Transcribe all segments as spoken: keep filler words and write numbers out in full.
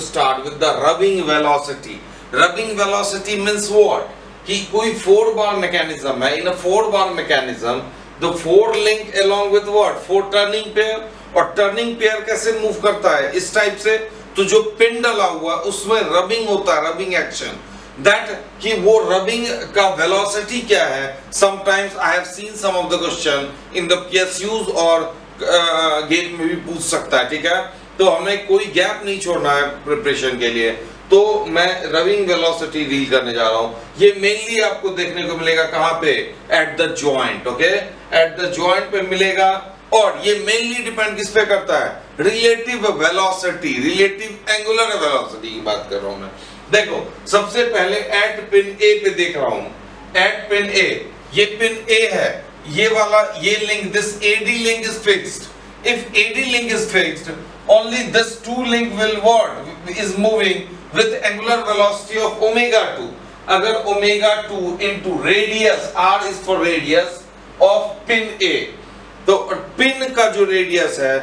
start with the rubbing velocity. Rubbing velocity means what? कि कोई four bar mechanism है. In a four bar mechanism, the four link along with what? Four turning pair. और turning pair कैसे move करता है? इस type से. तो जो पिन डाला हुआ उसमें rubbing होता है, rubbing action. That कि वो rubbing का velocity क्या है? Sometimes I have seen some of the question in the P S Us और गेट में भी पूछ सकता है, ठीक है? तो हमें कोई गैप नहीं छोड़ना है प्रिपरेशन के लिए. तो मैं रबिंग वेलोसिटी रील करने जा रहा हूं. ये मेनली आपको देखने को मिलेगा कहां पे? At the joint. Okay, at the joint पे मिलेगा. और ये मेनली डिपेंड किस पे करता है? Relative velocity, relative angular velocity की बात कर रहा हूं मैं. देखो, सबसे पहले एट पिन ए पे देख रहा हूं. एट पिन ए, ये पिन ए है, ये वाला ये link, this A D link is fixed. If A D link is fixed, only this two link will what is moving with angular velocity of omega two. अगर omega two into radius, R is for radius of pin A, तो pin का जो radius है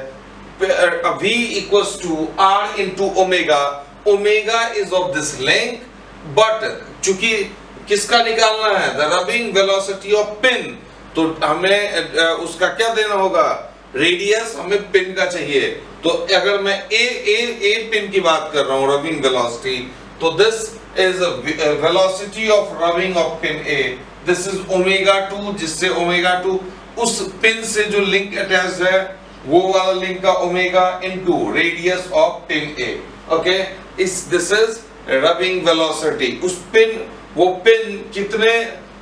V equals to R into omega. Omega is of this length, but चूंकि किसका निकालना है? The rubbing velocity of pin. तो हमें उसका क्या देना होगा? रेडियस हमें पिन का चाहिए. तो अगर मैं ए ए ए पिन की बात कर रहा हूं, रबिंग वेलोसिटी, तो this is velocity of rubbing of pin A. This is omega two, जिससे ओमेगा टू उस पिन से जो लिंक अटैच्ड है वो वाला लिंक का omega into radius of pin A. Okay, इस दिस इज रबिंग वेलोसिटी. उस पिन, वो पिन कितने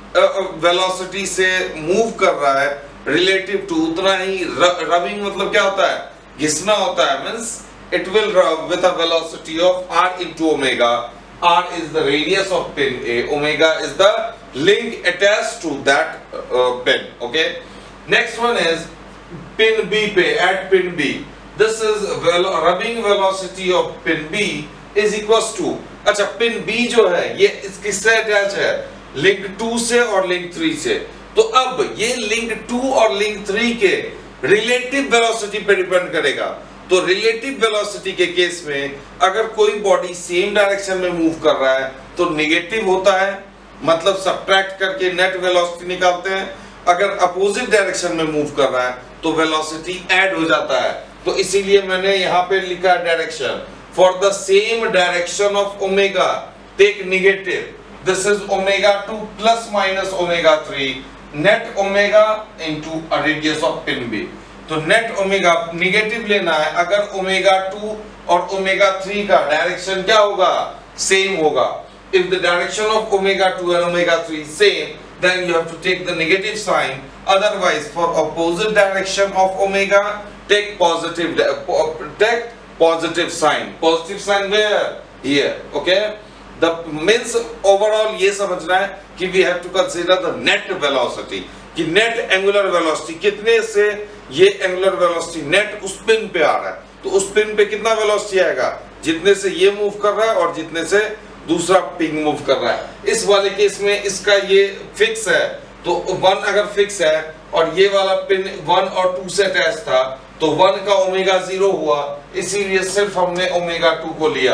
वेलोसिटी uh, से मूव कर रहा है रिलेटिव टू, उतना ही रबिंग मतलब क्या होता है? घिसना होता है. Means it will rub with a velocity of r into omega. R is the radius of pin A, omega is the link attached to that uh, pin. Okay, next one is pin B पे, at pin B. This is vel rubbing velocity of pin B is equals to, अच्छा pin B जो है ये किससे attach है? Link to से और link three से. तो अब ये लिंक टू और लिंक थ्री के रिलेटिव वेलोसिटी पे डिपेंड करेगा. तो रिलेटिव वेलोसिटी के केस में अगर कोई बॉडी सेम डायरेक्शन में मूव कर रहा है तो नेगेटिव होता है, मतलब सब्ट्रैक्ट करके नेट वेलोसिटी निकालते हैं. अगर अपोजिट डायरेक्शन में मूव कर रहा है तो वेलोसिटी ऐड हो जाता है. तो इसीलिए मैंने यहाँ पे लिखा direction. For the same direction of omega take negative. This is omega two plus minus omega three, net omega into a radius of pin B. तो net omega नेगेटिव लेना है. अगर omega two और omega three का direction क्या होगा? Same होगा. If the direction of omega two and omega three is same, then you have to take the negative sign. Otherwise, for opposite direction of omega, take positive take positive sign. Positive sign where? Here. Okay. The means overall ये समझना है कि we have to consider the net velocity, कि net angular velocity कितने से ये angular velocity net उस पिन पे आ रहा है. तो उस पिन पे कितना velocity आएगा? जितने से ये move कर रहा है और जितने से दूसरा पिन move कर रहा है. इस वाले केस में इसका ये fix है, तो वन अगर fix है और ये वाला पिन वन और टू से अटैच था तो वन का ओमेगा जीरो हुआ, इसीलिए सिर्फ हमने ओमेगा टू को लिया.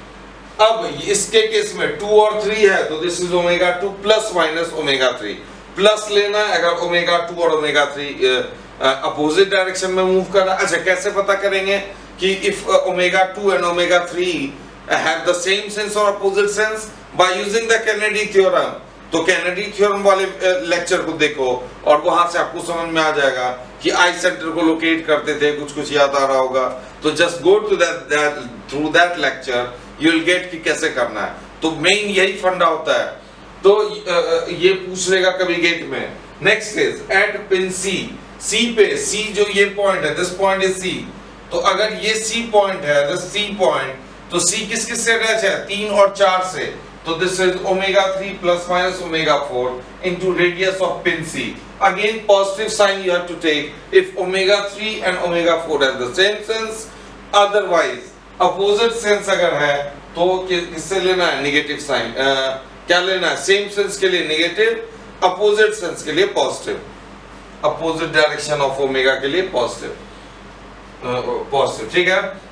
अब इसके केस में टू और थ्री है तो this is omega two plus minus omega three. Plus लेना है अगर ओमेगा टू और ओमेगा थ्री अपोजिट डायरेक्शन में मूव कर रहा है. अच्छा, कैसे पता करेंगे कि if omega two and omega three have the same sense और opposite sense? By using the Kennedy theorem. तो केनेडी थ्योरम वाले लेक्चर को देखो और वहां से आपको समझ में आ जाएगा कि आई सेंटर को लोकेट करते थे, कुछ कुछ याद आ रहा होगा. तो just go to that through that lecture, you will get कि कैसे करना है. तो मेन यही फंडा होता है. तो ये पूछ लेगा कभी गेट में. Next is at pin C. C पे, सी जो ये पॉइंट है, दिस पॉइंट इज सी. तो अगर ये सी पॉइंट है, दिस सी पॉइंट, तो सी किस किस से अटैच है? तीन और चार से. तो this is omega three plus minus omega four into radius of pin C. Again positive sign you have to take if omega three and omega four have the same sense. Otherwise opposite sense अगर है तो किससे लेना है? Negative sign. क्या लेना है? Same sense के लिए नेगेटिव, अपोजिट सेंस के लिए positive. Opposite direction of omega के लिए पॉजिटिव पॉजिटिव ठीक है.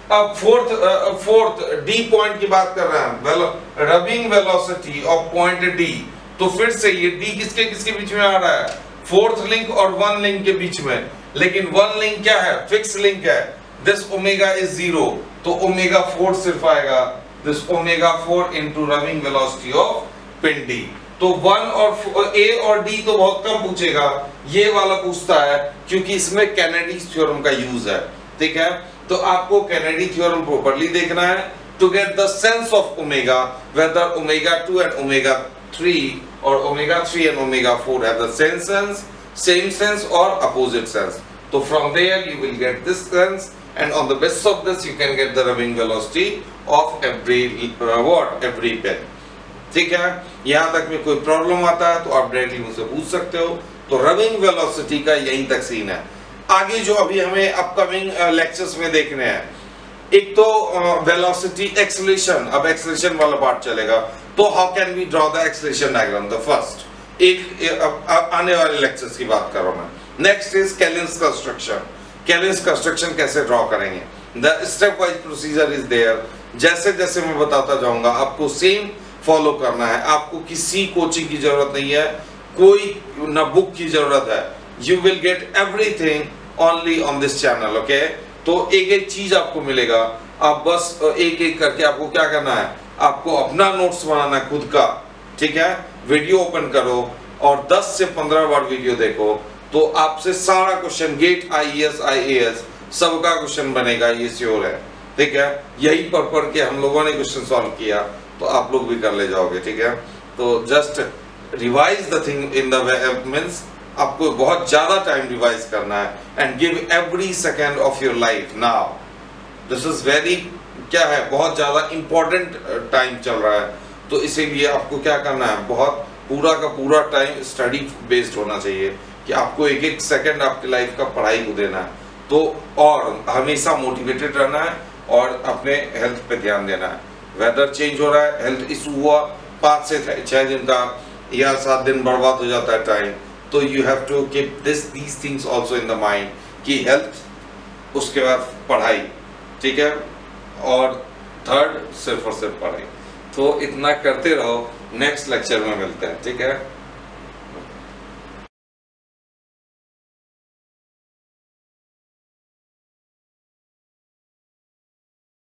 अब फोर्थ फोर्थ डी पॉइंट की बात कर रहे हैं, rubbing velocity of point D. तो फिर से ये डी किसके किसके बीच में आ रहा है, फोर्थ लिंक और वन लिंक के बीच में, लेकिन वन लिंक क्या है, फिक्स लिंक है, दिस ओमेगा इज जीरो, तो ओमेगा फोर सिर्फ आएगा, this omega four into rubbing velocity of pin D. तो वन और ए और डी तो बहुत कम पूछेगा, ये वाला पूछता है क्योंकि इसमें कैनेडी थ्योरम का यूज है, ठीक है। तो आपको कैनेडी थ्योरम प्रॉपर्ली देखना है to get the sense of omega, whether omega two and omega three और omega three and omega four have the same sense, same sense और अपोजिट सेंस। तो from there you will get this sense and on the basis of this you can get the rubbing velocity of every uh, what every pin, ठीक है। यहाँ तक में कोई problem आता है तो आप डायरेक्टली मुझसे पूछ सकते हो। तो रबिंग वेलोसिटी का यहीं तक सीन है। आगे जो अभी हमें अपकमिंग लेक्चर्स में देखने हैं, एक तो वेलोसिटी एक्सेलरेशन, अब एक्सेलरेशन वाला पार्ट चलेगा। तो how can we draw the acceleration diagram, the first एक अब आने वाले लेक्चर्स की बात कर रहा हूं मैं। Next is Klein's construction, Klein's construction कैसे ड्रॉ करेंगे, the step wise procedure is there. जैसे जैसे मैं बताता जाऊंगा आपको सेम फॉलो करना है, आपको किसी कोचिंग की जरूरत नहीं है, कोई न बुक की जरूरत है, you will get everything only on this channel, okay. तो एक एक चीज आपको मिलेगा, आप बस एक एक करके आपको क्या करना है, आपको अपना नोट्स बनाना है खुद का, ठीक है। वीडियो ओपन करो और दस से पंद्रह बार वीडियो देखो, तो आपसे सारा क्वेश्चन गेट आईएएस आईएएस सबका क्वेश्चन बनेगा, ये श्योर है, ठीक है। यही पढ़ पढ़ के हम लोगों ने क्वेश्चन सॉल्व किया, तो आप लोग भी कर ले जाओगे, ठीक है। तो just revise the thing in the means आपको बहुत ज्यादा टाइम रिवाइज करना है and give every second of your life now, this is very क्या है, बहुत ज्यादा इंपॉर्टेंट टाइम चल रहा है। तो इसीलिए आपको क्या करना है, बहुत पूरा का पूरा टाइम स्टडी बेस्ड होना चाहिए कि आपको एक एक सेकंड आपकी लाइफ का पढ़ाई को देना है। तो और हमेशा मोटिवेटेड रहना है और अपने हेल्थ पे ध्यान देना है। वेदर चेंज हो रहा है, हेल्थ इशू हुआ, पाँच से छः दिन का या सात दिन बर्बाद हो जाता है टाइम, तो you have to keep this these things also in the mind कि हेल्थ, उसके बाद पढ़ाई, ठीक है, और थर्ड सिर्फ और सिर्फ पढ़ाई। तो इतना करते रहो, नेक्स्ट लेक्चर में मिलते हैं, ठीक है।